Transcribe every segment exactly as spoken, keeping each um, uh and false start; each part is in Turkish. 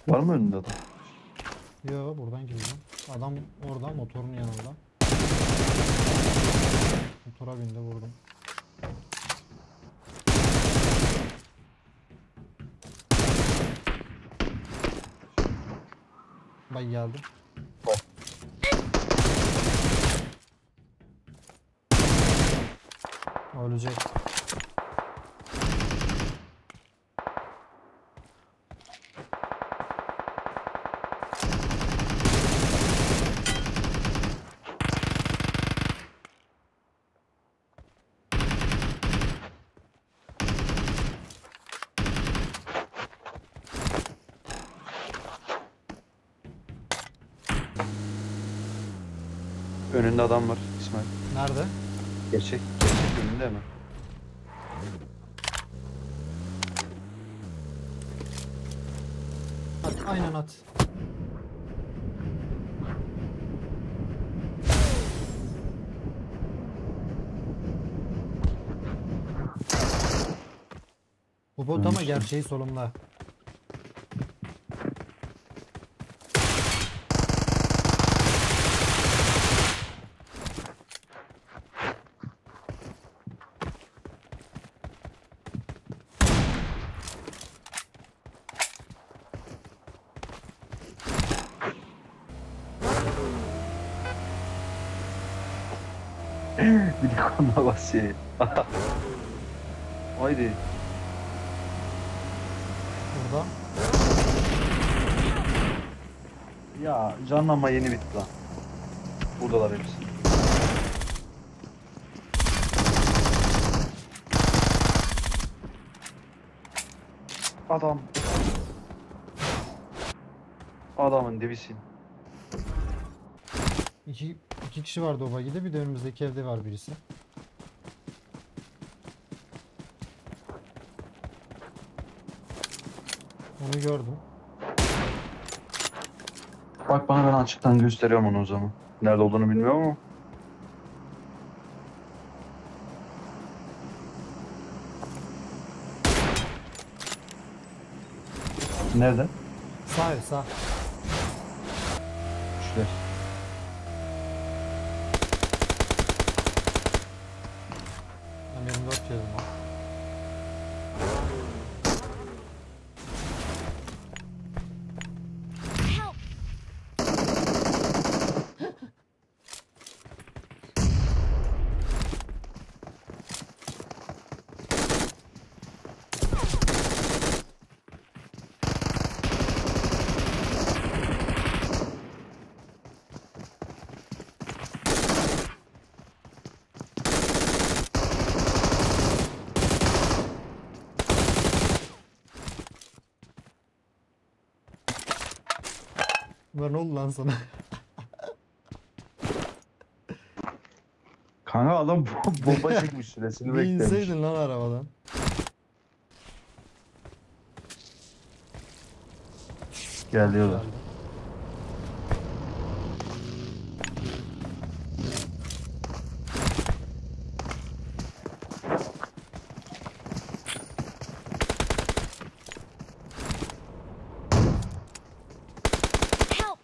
Var mı önünde adam? Yo, buradan gidiyorum. Adam orada, motorun yanında. Motora bindi, vurdum. Bak geldi. Ölecek. Önünde adam var İsmail. Nerede? Gerçek. Gerçek önünde mi? At, aynen at. Bu bot ama gerçeği solumda. Bir de konuma basıyor. Haydi. Burada. Ya canlanma yeni bitti lan. Buradalar hepsi. Adam. Adamın dibisiyim. İki, iki kişi vardı o bagide, bir de önümüzdeki evde var birisi. Onu gördüm. Bak bana, ben açıktan gösteriyorum onu o zaman. Nerede olduğunu bilmiyorum ama. Nerede? Sağ ev, sağ. Üçler. Ben yirmi dört yedim o. Ulan ne oldu lan sana? Kanka adam bo- bomba çekmiş, süresini Bir beklemiş. inseydin lan arabadan. Geliyorlar. Geldi. Help!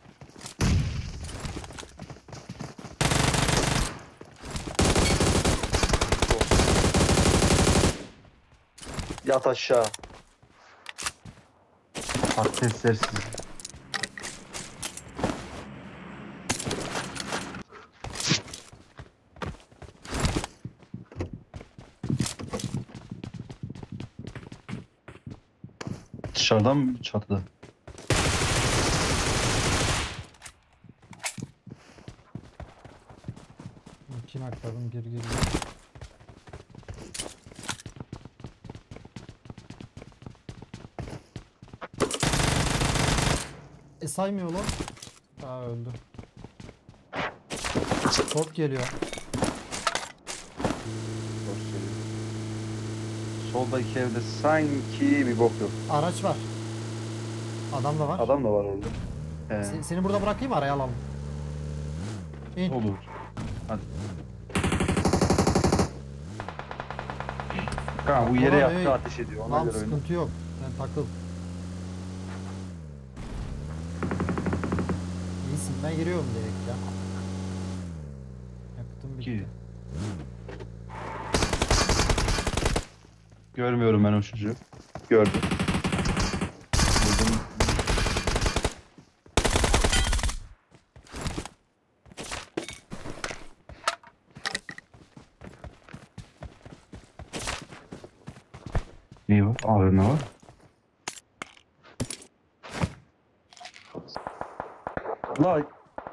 Yat aşağı. Patatesler siz. Dışarıdan mı, çatıda? İki nakladım, geri geri. E saymıyor lan. Aa, öldü. Top geliyor. Soldaki evde sanki bir bok yok. Araç var. Adam da var. Adam da var orada. He. Se- seni burada bırakayım, araya alalım. İn. Olur. Hadi. Kanka bu yere Ulan yattı, ey. ateş ediyor. Ona Tamam, göre oyna. sıkıntı yok. Sen takıl. alana giriyorum direkt ya. Yaktım bitti. İki. Görmüyorum ben o çocuğu. Gördüm. Vurdum. Neyi var? A V M var. La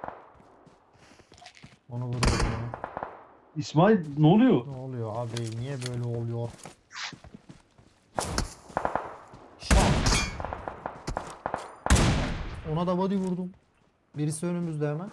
Onu vuruyorum ya. İsmail ne oluyor? Ne oluyor abi? Niye böyle oluyor? Şak. Ona da body vurdum. Birisi önümüzde hemen.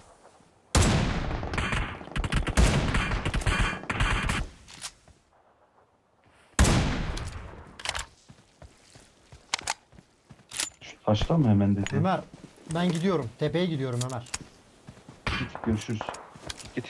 Şu taşla mı hemen dedi? Ömer, ben gidiyorum. Tepeye gidiyorum Ömer. Git görüşürüz. Git.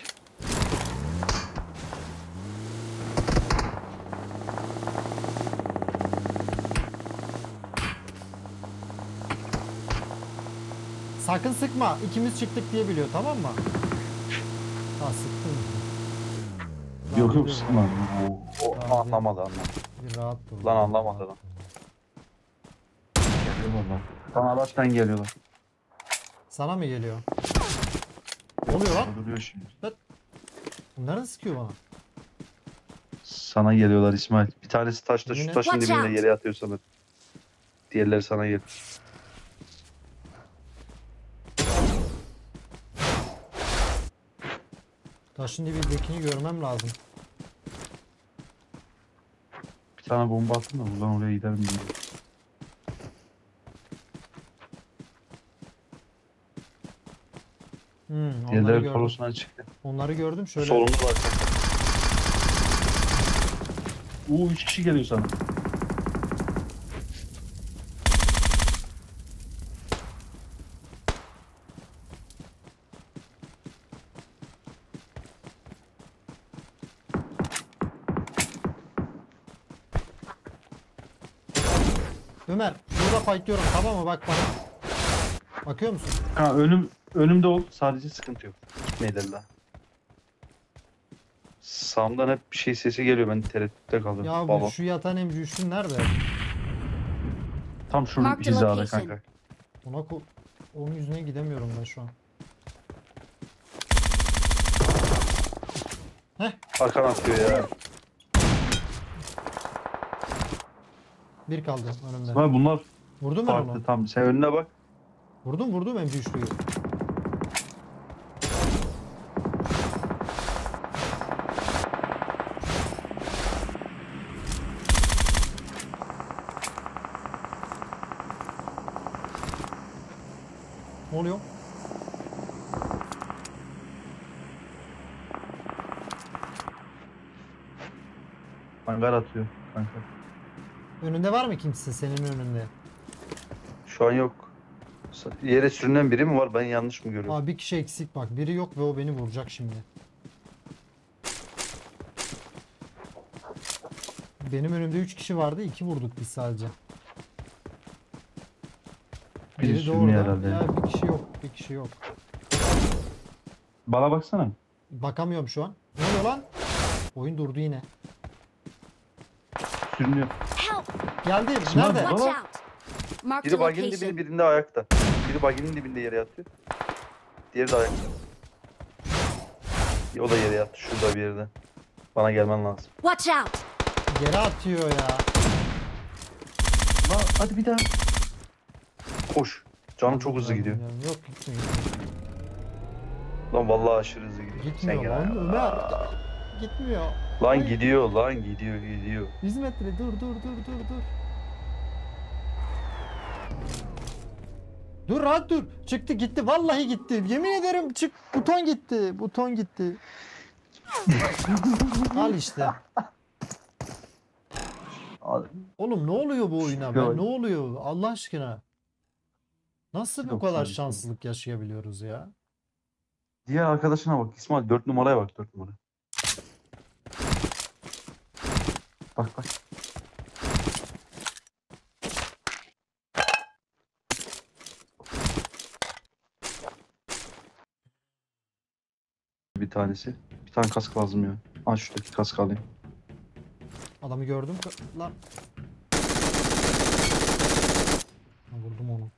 Sakın sıkma. İkimiz çıktık diye biliyor, tamam mı? Ha, sıktın. Yok yok Rahat sıkma. dur. O, o Rahat anlamadı anlamadı. Bir rahat dur. Lan anlamadı lan. Geliyorlar lan. Sana araçtan geliyorlar. Sana mı geliyor? Ne oluyor lan? Duruyor şimdi. Nereden sıkıyor bana? Sana geliyorlar İsmail. Bir tanesi taşta şu Yine- taşın Watch dibinde out. yere atıyor sana. Diğerleri sana geliyor. Taşın dibindekini görmem lazım. Bir tane bomba attım da buradan oraya giderim diye. Hmm, onları Diğerleri gördüm. kolosundan çıktı. Onları gördüm şöyle. Solunda var. Uuu üç kişi geliyor sana. Ömer, burada fightlıyorum, tamam mı? Bak bana. Bakıyor musun? Ha önüm önümde ol. Sadece sıkıntı yok. Gitmeyler daha. Sağımdan hep bir şey sesi geliyor. Ben tereddütte kaldım. Ya Baba. bu şu yatan M C üçün nerede? Tam şunun Mark the hizada location. kanka. Ona ko- onun yüzüne gidemiyorum ben şu an. Arkan atıyor ya. Bir kaldı önümde. İsmail bunlar Vurdum ben farklı onu. tam. Sen önüne bak. Vurdum vurdum M C üçlüyü. Ne oluyor? Hangar atıyor kanka. Önünde var mı kimse senin önünde? Şu an yok. Yere sürünen biri mi var? Ben yanlış mı görüyorum? Aa, bir kişi eksik bak. Biri yok ve o beni vuracak şimdi. Benim önümde üç kişi vardı. iki vurduk biz sadece. Biri Biri de sürünüyor orada. herhalde. Ya bir kişi yok. Bir kişi yok. Bana baksana. Bakamıyorum şu an. Ne oluyor lan? Oyun durdu yine. Sürünüyor. Help! Geldi. Şuna Nerede? bak. Watch Baba. out! Mark the Biri baginin location. dibinde, birinde ayakta. Biri baginin dibinde yere yatıyor. Diğeri de ayakta. O da yere yattı şurada bir yerde. Bana gelmen lazım. Watch out! Geri atıyor ya. Lan hadi bir daha. Koş. Canım çok hızlı gidiyor. Yok gitmiyor. Lan vallahi aşırı hızlı gidiyor. Gitmiyor Sen lan gel. Ömer. Gitmiyor. Lan gidiyor lan gidiyor gidiyor. yüz metre dur dur dur dur dur. Dur rahat dur. Çıktı gitti. Vallahi gitti. Yemin ederim çık. Buton gitti. Buton gitti. Al işte. Oğlum ne oluyor bu oyuna be? Yok. Ne oluyor? Allah aşkına. Nasıl bu Yok, kadar tabii ki. şanslılık yaşayabiliyoruz ya? Diğer arkadaşına bak İsmail dört numaraya bak dört numara. Bak bak. tanesi. Bir tane kask lazım ya. Al şuradaki kask alayım. Adamı gördüm. Lan. Ha, vurdum onu.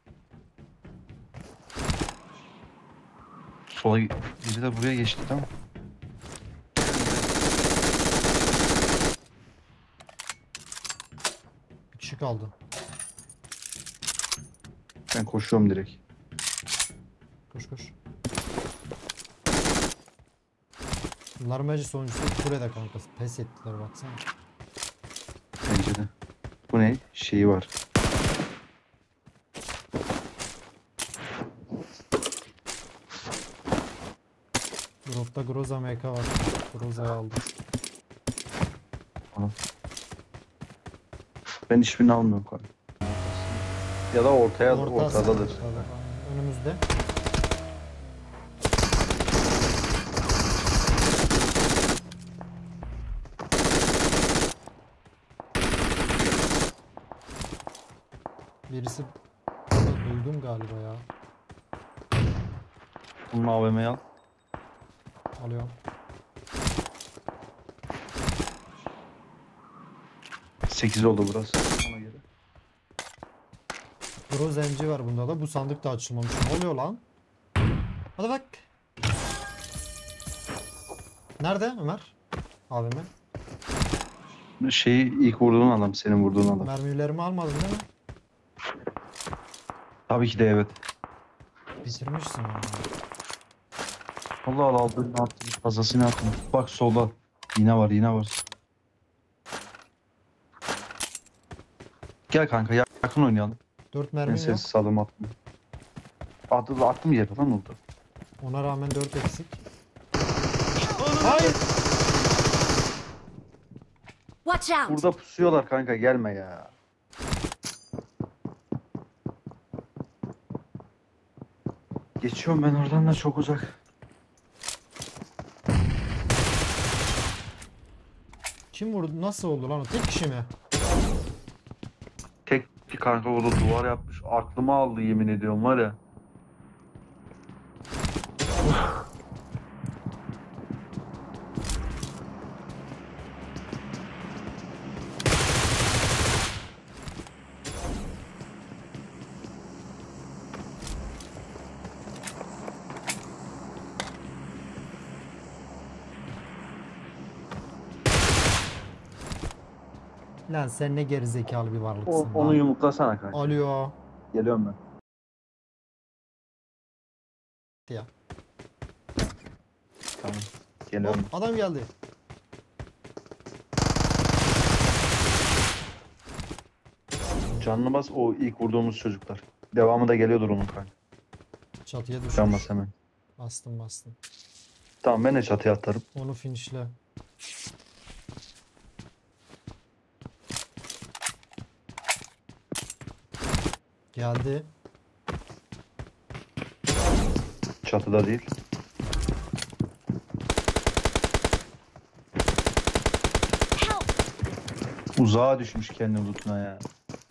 Sola biri de buraya geçti tamam. Bir kişi kaldı. Ben koşuyorum direkt. Koş koş. Bunlar bence sonuncusu kulede kanka. Pes ettiler baksana. Bence de. Bu ne? Şeyi var. Drop'ta Groza M K var. Groza'yı aldım. Tamam. Ben hiçbirini almıyorum kanka. Ya da ortaya Orta ortadadır. ortada. Önümüzde. Birisi duydum galiba ya. Bunun A V M'yi al. Alıyorum. sekiz oldu burası. Ona göre. Groza M G var bunda da. Bu sandık da açılmamış. Ne oluyor lan? Hadi bak. Nerede Ömer? A V M. Şeyi ilk vurduğun adam, senin vurduğun adam. Mermilerimi almadın değil mi? Tabii ki de evet. Bitirmişsin onu. Allah Allah aldın ne yaptın? Fazlasını yaptın. Bak solda. Yine var yine var. Gel kanka yakın oynayalım. dört Ben mermim yok. sessiz adım attım. Adı attım yere lan oldu. Ona rağmen dört eksik. Hayır. Watch out. Burada pusuyorlar kanka gelme ya. Geçiyorum ben oradan da çok uzak. Kim vurdu? Nasıl oldu lan o? Tek kişi mi? Tek bir kanka orada duvar yapmış. Aklımı aldı yemin ediyorum var ya. Lan sen ne gerizekalı bir O, varlıksın onu lan. yumruklasana kanka. Alo. Geliyorum ben. Ya. Tamam. Geliyorum. Hop, adam geldi. Canlı bas o ilk vurduğumuz çocuklar. Devamı da geliyordur onun kanka. Çatıya Can düşmüş. bas hemen. Bastım bastım. Tamam ben de çatıya atarım. Onu finishle. Geldi. Çatıda değil. Help. Uzağa düşmüş kendi lootuna ya.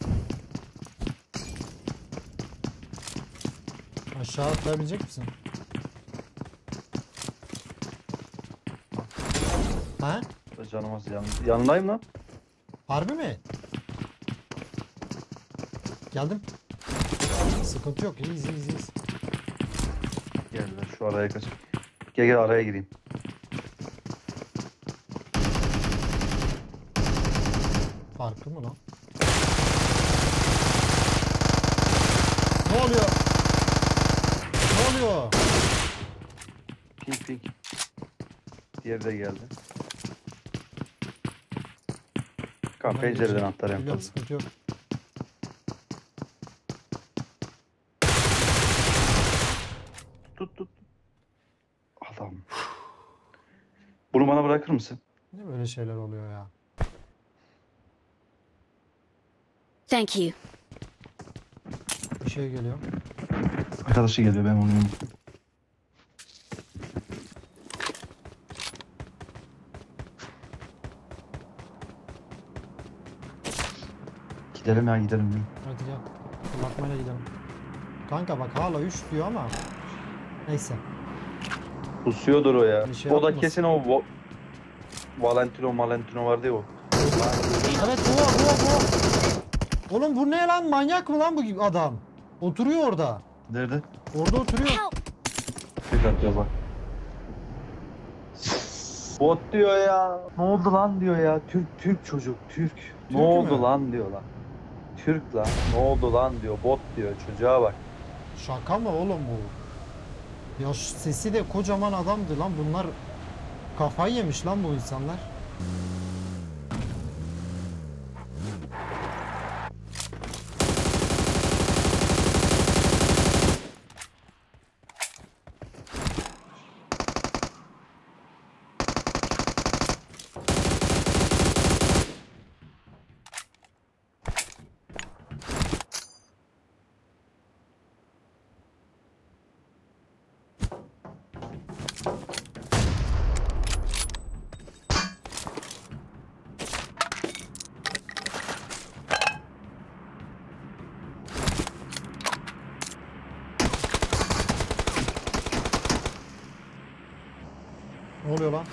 Aşağı atlayabilecek misin? Ha? Canım az yan, yanındayım lan. Harbi mi? Geldim. Sıkıntı yok. İyiyiz iyiyiz iyiyiz. Gel lan şu araya kaç. Gel gel araya gireyim. Farkı mı lan? Ne oluyor? Ne oluyor? Pink pink. Diğeri de geldi. Kan Ben pencereden geçeyim. atlar en Biliyorum, fazla. sıkıntı yok. Tut tut. Adam. Bunu bana bırakır mısın? Ne böyle şeyler oluyor ya? Thank you. Bir şey geliyor. Arkadaşı geliyor ben onu yumruklayayım. Gidelim ya gidelim. Hadi gel. Fırlatmayla gidelim. Kanka bak hala üç diyor ama. Neyse. Pusuyordur o ya. Bir şey o da yapmasın. kesin o Vo- Valentino Valentino vardı ya o. Evet bu o, bu o, bu o. Oğlum bu ne lan, manyak mı lan bu adam? Oturuyor orada. Nerede? Orada oturuyor. Help! Bir dakika bak. Bot diyor ya. Ne oldu lan diyor ya. Türk Türk çocuk Türk. Ne Türk oldu mü? lan diyor lan. Türk lan. Ne oldu lan diyor. Bot diyor. Çocuğa bak. Şaka mı oğlum bu? Ya şu sesi de kocaman adamdı lan, bunlar kafayı yemiş lan bu insanlar. Ne oluyor lan?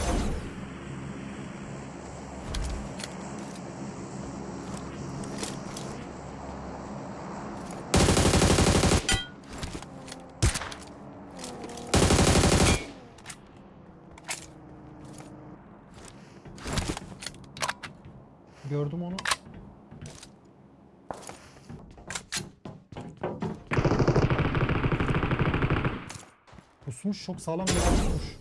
Gördüm onu. Pusmuş, çok sağlam bir yere pusmuş.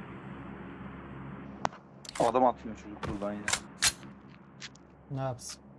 Adam atmıyor çocuk buradan ya. Ne yapsın?